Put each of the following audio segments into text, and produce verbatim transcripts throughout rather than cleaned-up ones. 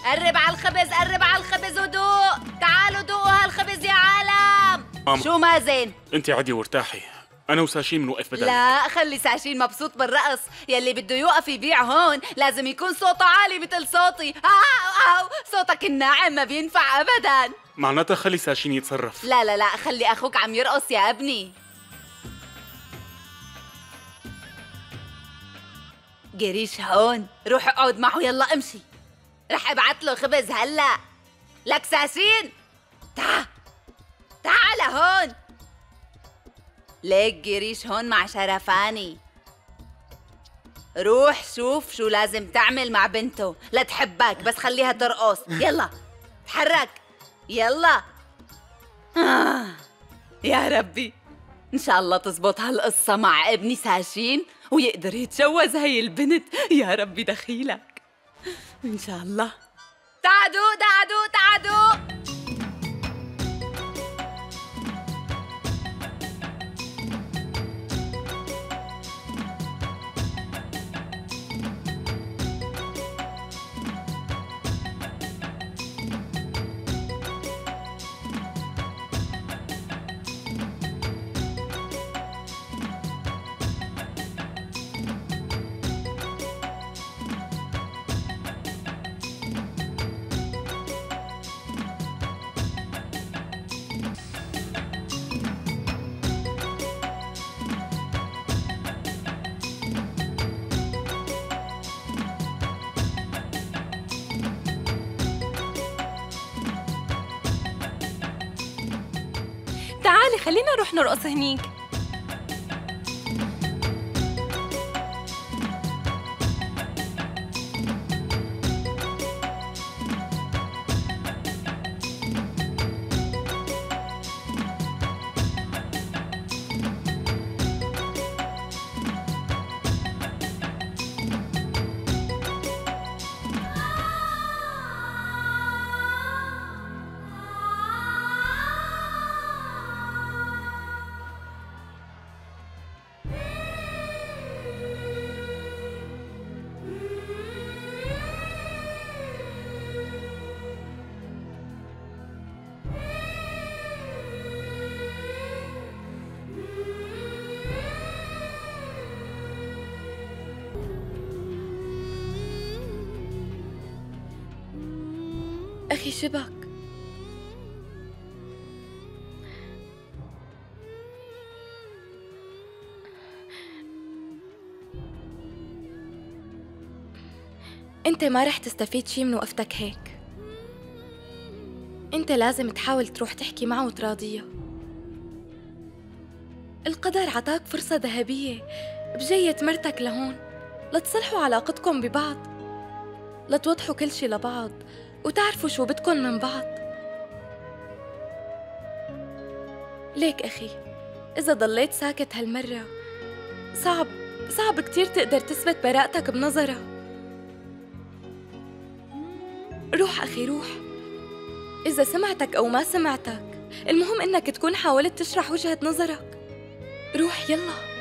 قرب على الخبز، قرب على الخبز ودوق. تعالوا دوقوا هالخبز يا عالم. ماما. شو مازن؟ انت عدي وارتاحي، انا وساشين بنوقف بدل. لا خلي ساشين مبسوط بالرقص. يلي بده يوقف يبيع هون لازم يكون صوته عالي مثل صوتي. آه آه صوتك الناعم ما بينفع ابدا. معناتها خلي ساشين يتصرف. لا لا لا خلي اخوك عم يرقص يا ابني. قريش هون، روح اقعد معه يلا امشي. رح ابعت له خبز هلا. لك ساشين تعا تعال هون. ليك قريش هون مع شرفاني. روح شوف شو لازم تعمل مع بنته لا تحبك، بس خليها ترقص. يلا تحرك يلا. آه. يا ربي إن شاء الله تزبط هالقصة مع ابني ساشين ويقدر يتجوز هي البنت. يا ربي دخيلك إن شاء الله. تعدو تعدو تعدو. تعالي خلينا نروح نرقص هنيك. أخي شبك أنت ما رح تستفيد شي من وقفتك هيك. أنت لازم تحاول تروح تحكي معه وتراضيه. القدر عطاك فرصة ذهبية بجية مرتك لهون لتصلحوا علاقتكم ببعض، لتوضحوا كل شي لبعض وتعرفوا شو بدكن من بعض. ليك أخي إذا ضليت ساكت هالمرة صعب صعب كتير تقدر تثبت براءتك بنظره. روح أخي روح، إذا سمعتك أو ما سمعتك المهم إنك تكون حاولت تشرح وجهة نظرك. روح يلا.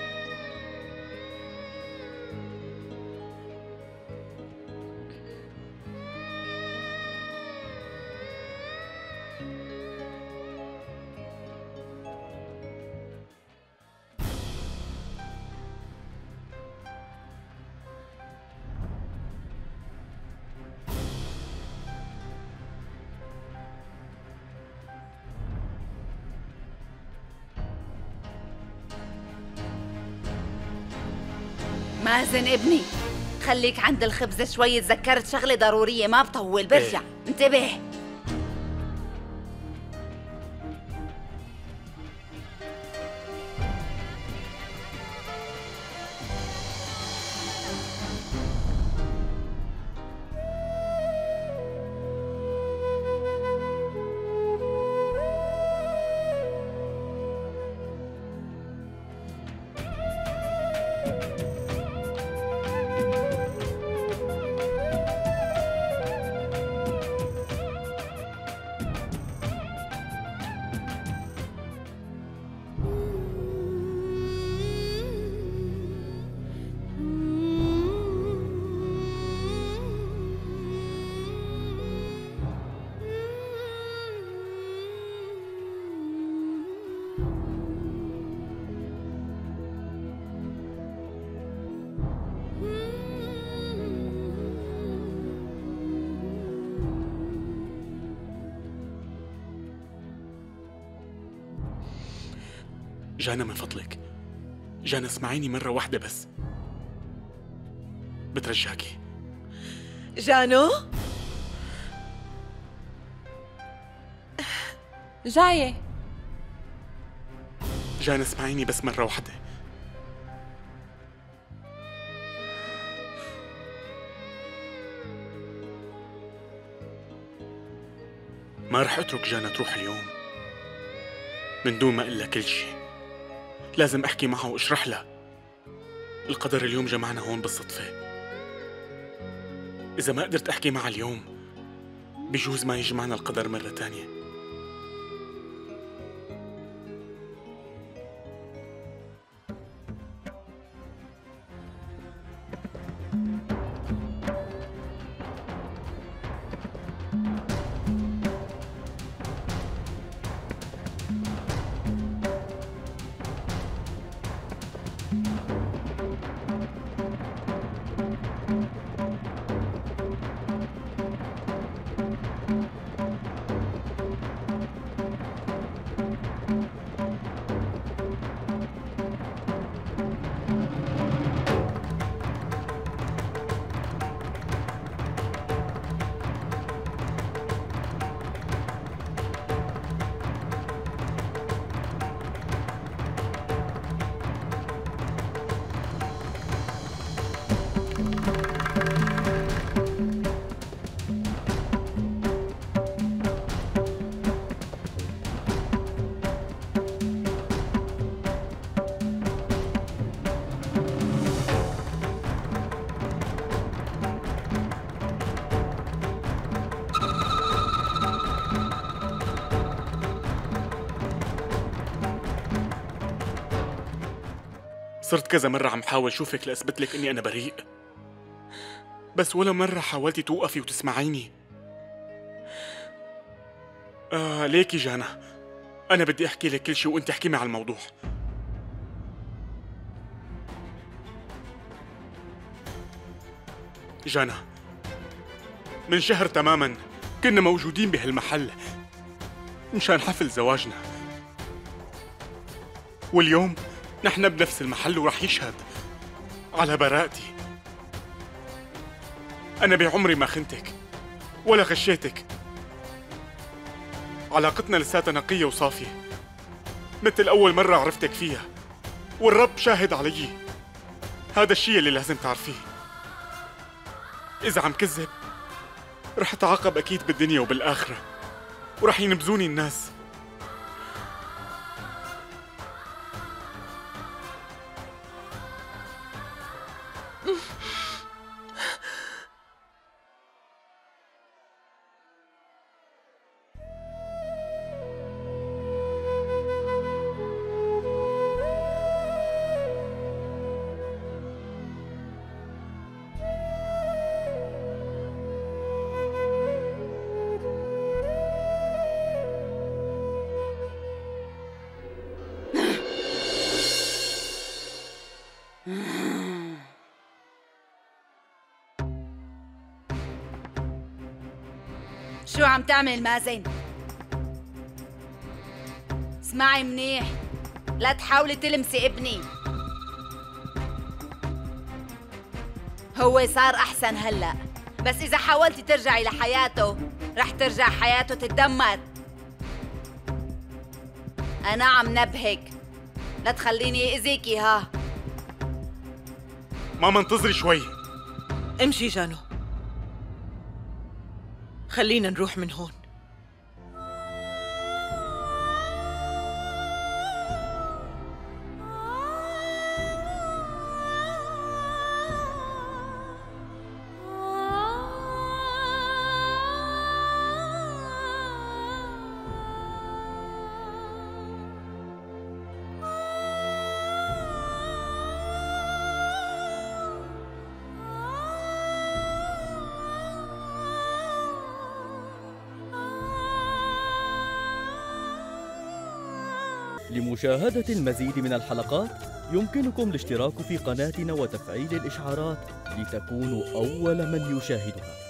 مازن ابني خليك عند الخبز شوي. تذكرت شغلة ضرورية ما بطول برجع. انتبه. جانا من فضلك، جانا اسمعيني مرة واحدة بس، بترجاكي. جانو؟ جاية. جانا اسمعيني بس مرة واحدة. ما رح اترك جانا تروح اليوم من دون ما اقول لها كل شيء. لازم احكي معها واشرح لها القدر اليوم جمعنا هون بالصدفة. اذا ما قدرت احكي معها اليوم بجوز ما يجمعنا القدر مرة تانية. صرت كذا مرة عم حاول شوفك لأثبت لك إني أنا بريء، بس ولا مرة حاولتي توقفي وتسمعيني. آه ليكي جانا، أنا بدي أحكي لك كل شيء وأنت احكي معي على الموضوع. جانا، من شهر تماما كنا موجودين بهالمحل مشان حفل زواجنا، واليوم نحن بنفس المحل ورح يشهد على براءتي. أنا بعمري ما خنتك ولا غشيتك، علاقتنا لساتها نقية وصافية مثل أول مرة عرفتك فيها، والرب شاهد علي. هذا الشيء اللي لازم تعرفيه. إذا عم كذب رح أتعاقب أكيد بالدنيا وبالآخرة، ورح ينبذوني الناس. شو عم تعمل مازن؟ اسمعي منيح، لا تحاولي تلمسي ابني. هو صار أحسن هلأ، بس إذا حاولتي ترجعي لحياته رح ترجع حياته تتدمر. أنا عم نبهك، لا تخليني أذيكي. ها ماما انتظري شوي. امشي جانو، خلينا نروح من هون. لمشاهدة المزيد من الحلقات يمكنكم الاشتراك في قناتنا وتفعيل الإشعارات لتكونوا أول من يشاهدها.